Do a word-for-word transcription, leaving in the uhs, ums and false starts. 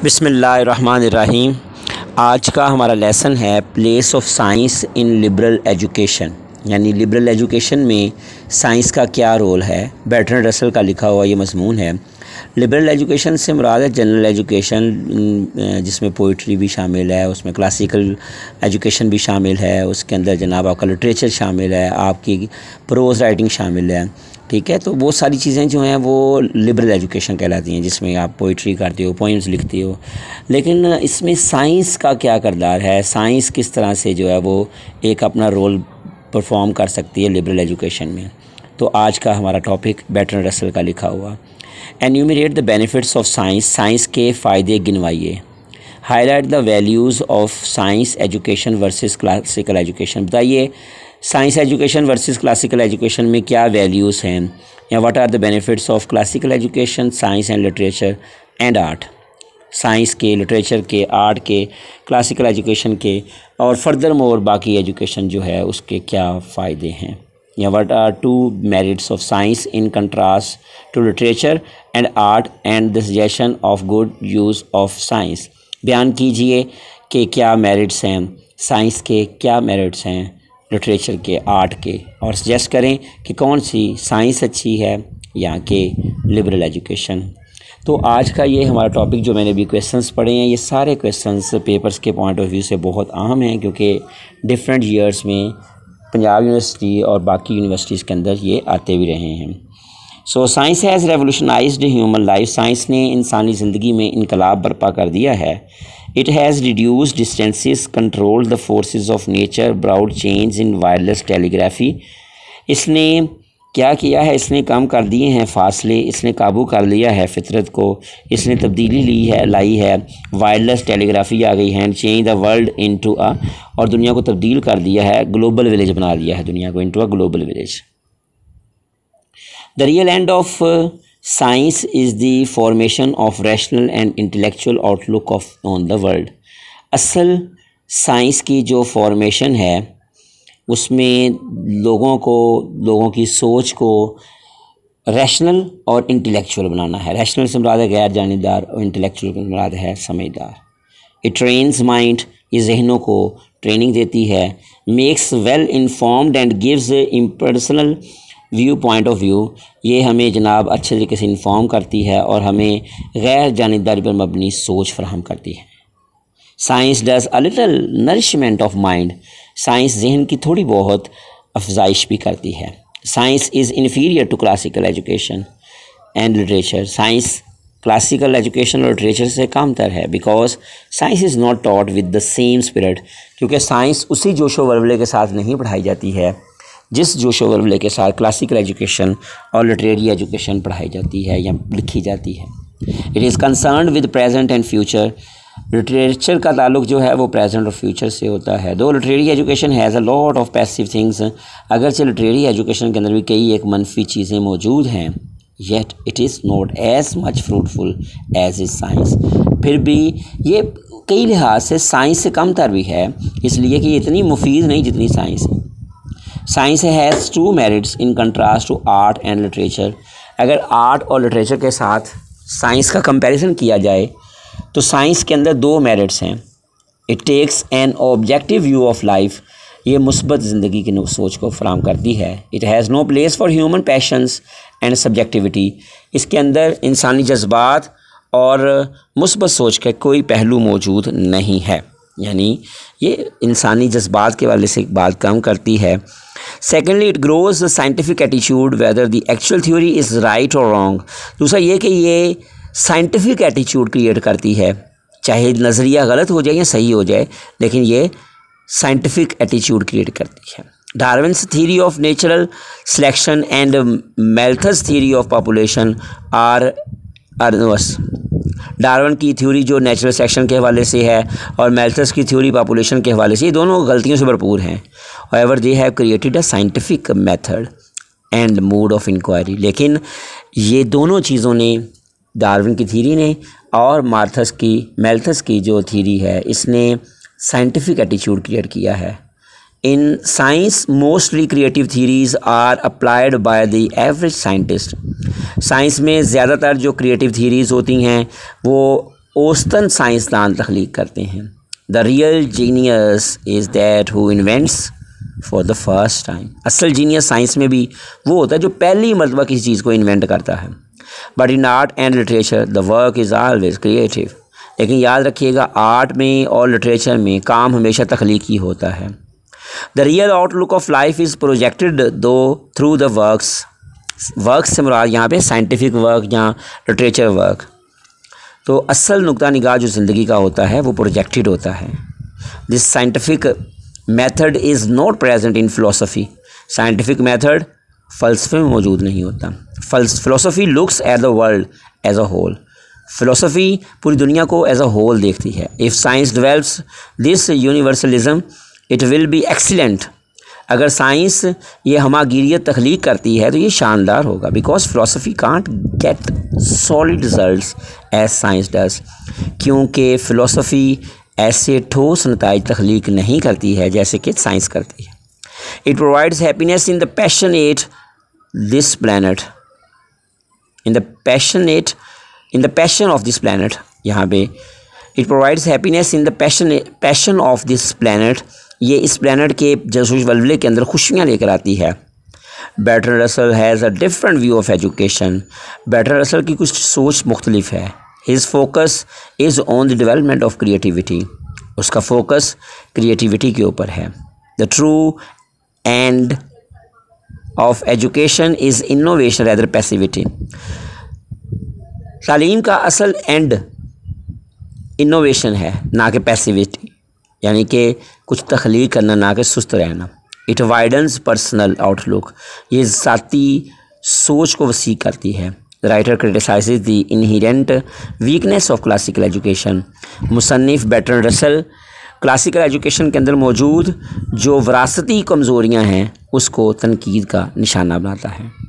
बिस्मिल्लाहिर्रहमानिर्रहीम। आज का हमारा लेसन है place of science in liberal education, यानी लिबरल एजुकेशन में साइंस का क्या रोल है। बर्ट्रैंड रसल का लिखा हुआ ये मज़मून है। लिबरल एजुकेशन से मुराद है जनरल एजुकेशन, जिसमें पोइट्री भी शामिल है, उसमें क्लासिकल एजुकेशन भी शामिल है, उसके अंदर जनाब आपका लिटरेचर शामिल है, आपकी प्रोज़ राइटिंग शामिल है। ठीक है, तो वो सारी चीज़ें जो हैं वो लिबरल एजुकेशन कहलाती हैं, जिसमें आप पोइट्री करते हो, पोइम्स लिखते हो। लेकिन इसमें साइंस का क्या किरदार है, साइंस किस तरह से जो है वो एक अपना रोल परफॉर्म कर सकती है लिबरल एजुकेशन में। तो आज का हमारा टॉपिक बर्ट्रैंड रसल का लिखा हुआ enumerate the benefits of science, science के फ़ायदे गिनवाइए। Highlight the values of science education versus classical education, बताइए science education versus classical education में क्या वैल्यूज़ हैं, या what are the benefits of classical education, science and literature and art, science के, literature के, आर्ट के, क्लासिकल एजुकेशन के, और फर्दर मोर बाकी एजुकेशन जो है उसके क्या फ़ायदे हैं, या what are two merits of science in contrast to literature and art and the suggestion of good use of science. बयान कीजिए कि क्या मेरिट्स हैं साइंस के, क्या मेरिट्स हैं लिटरेचर के, आर्ट के, और सजेस्ट करें कि कौन सी साइंस अच्छी है या कि लिबरल एजुकेशन। तो आज का ये हमारा टॉपिक जो मैंने भी क्वेश्चंस पढ़े हैं, ये सारे क्वेश्चंस पेपर्स के पॉइंट ऑफ व्यू से बहुत अहम हैं, क्योंकि डिफरेंट ईयर्स में पंजाब यूनिवर्सिटी और बाकी यूनिवर्सिटीज़ के अंदर ये आते भी रहे हैं। So science has revolutionized human life, science ने इंसानी ज़िंदगी में इनकलाब बर्पा कर दिया है। It has reduced distances, controlled the forces of nature, brought change in wireless telegraphy. इसने क्या किया है, इसने कम कर दिए हैं फासले, इसने काबू कर लिया है फितरत को, इसने तब्दीली ली है लाई है, वायरलेस टेलीग्राफी आ गई है, change the world into a, और दुनिया को तब्दील कर दिया है, ग्लोबल विलेज बना दिया है दुनिया को into a global village. The real end of science is the formation of rational and intellectual outlook of on the world. असल साइंस की जो फॉर्मेशन है उसमें लोगों को, लोगों की सोच को रैशनल और इंटेलेक्चुअल बनाना है। रैशनल से मुराद है गैर जानिबदार, और इंटेलेक्चुअल से मुराद है समझदार। इट ट्रेन्स माइंड, ये जहनों को ट्रेनिंग देती है। Makes well informed and gives impersonal view point of view, ये हमें जनाब अच्छे तरीके से इन्फॉर्म करती है और हमें गैर जानिबदारी पर मबनी सोच फराहम करती है। Science does a little nourishment of mind, science जहन की थोड़ी बहुत अफजाइश भी करती है। Science is inferior to classical education and literature, science classical education और लिटरेचर से कम तर है। Because science is not taught with the same spirit, क्योंकि साइंस उसी जोशो वल्वले के साथ नहीं पढ़ाई जाती है जिस जोशो वल्वले के साथ क्लासिकल एजुकेशन और लिटरेरी एजुकेशन पढ़ाई जाती है या लिखी जाती है। It is concerned with present and future, literature का ताल्लुक जो है वो प्रेजेंट और फ्यूचर से होता है। Though literary education has a lot of passive things, अगरचे लिटरेरी एजुकेशन के अंदर भी कई एक मनफी चीज़ें मौजूद हैं, yet it is not as much fruitful as is science, फिर भी ये कई लिहाज से साइंस से कम तर भी है, इसलिए कि ये इतनी मुफीद नहीं जितनी साइंस है। Science has two merits in contrast to art and literature, अगर आर्ट और लिटरेचर के साथ साइंस का कंपैरिजन किया जाए तो साइंस के अंदर दो मेरिट्स हैं। It takes an objective view of life, ये मुस्बत ज़िंदगी की सोच को फराहम करती है। It has no place for human passions and subjectivity, इसके अंदर इंसानी जज्बात और मुस्बत सोच का कोई पहलू मौजूद नहीं है, यानी ये इंसानी जज्बात के वाले से एक बात कम करती है। Secondly it grows the scientific attitude whether the actual theory is right और रॉन्ग, दूसरा ये कि ये साइंटिफिक एटीट्यूड क्रिएट करती है, चाहे नज़रिया गलत हो जाए या सही हो जाए, लेकिन ये साइंटिफिक एटीट्यूड क्रिएट करती है। Darwin's theory of natural selection and Malthus theory of population are erroneous, Darwin की थ्योरी जो नेचुरल सिलेक्शन के हवाले से है और मैल्थस की थ्योरी पॉपुलेशन के हवाले से, ये दोनों गलतियों से भरपूर हैं। However they have created a scientific method and mode of inquiry, लेकिन ये दोनों चीज़ों ने, डार्विन की थ्योरी ने और मार्थस की मैल्थस की जो थ्योरी है, इसने साइंटिफिक एटीट्यूड क्रिएट किया है। In science, mostly creative theories are applied by the average scientist. Science में ज़्यादातर जो क्रिएटिव थीरीज़ होती हैं वो औसतन साइंसदान तख्लीक करते हैं। The real genius is that who invents for the first time. असल जीनियस साइंस में भी वो होता है जो पहली मरतबा किसी चीज़ को इन्वेंट करता है। But in art and literature the work is always creative. लेकिन याद रखिएगा, आर्ट में और लिटरेचर में काम हमेशा तख्लीकी होता है। The real outlook of life is projected though through the works. Work से मुराद यहाँ पे साइंटिफिक वर्क या लिटरेचर वर्क। तो असल नुक्ता निगाह जो ज़िंदगी का होता है वो प्रोजेक्टेड होता है। This scientific method is not present in philosophy. Scientific method फ़लसफ़े में मौजूद नहीं होता। Philosophy looks at the world as a whole. Philosophy पूरी दुनिया को एज अ होल देखती है। If science develops this universalism it will be excellent. अगर साइंस ये हमागिरियत तख्लीक करती है तो ये शानदार होगा। Because philosophy can't get solid results as science does. क्योंकि फ़िलासफ़ी ऐसे ठोस नताइज तख्लीक नहीं करती है जैसे कि साइंस करती है। It provides happiness in the passionate this planet in the passionate in the passion of this planet. यहाँ पे it provides happiness in the passion passion of this planet. ये इस प्लैनेट के जसूस वल्वले के अंदर खुशियाँ लेकर आती है। Bertrand Russell has a different view of education. Bertrand Russell की कुछ सोच मुख्तलिफ है। His focus is on the development of creativity. उसका फोकस क्रिएटिविटी के ऊपर है। The true end of education is innovation rather passivity. तालीम का असल एंड इनोवेशन है, ना कि पैसिविटी, यानी कि कुछ तख्लीक करना, ना कि सुस्त रहना। It widens personal outlook. ये ज़ाती सोच को वसी करती है। Writer criticizes the inherent weakness of classical education. मुसन्निफ़ बर्ट्रैंड रसल क्लासिकल एजुकेशन के अंदर मौजूद जो विरासती कमज़ोरियाँ हैं उसको तनकीद का निशाना बनाता है।